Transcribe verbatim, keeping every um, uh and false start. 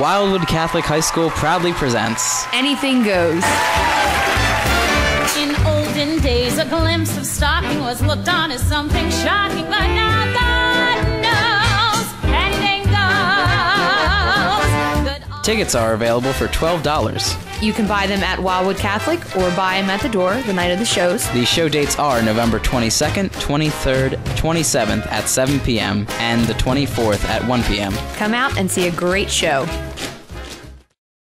Wildwood Catholic High School proudly presents Anything Goes. In olden days, a glimpse of stocking was looked on as something shocking, but now God knows anything goes. Good Tickets are available for twelve dollars. You can buy them at Wildwood Catholic or buy them at the door the night of the shows. The show dates are November twenty-second, twenty-third, twenty-seventh at seven p.m. and the twenty-fourth at one p.m. Come out and see a great show.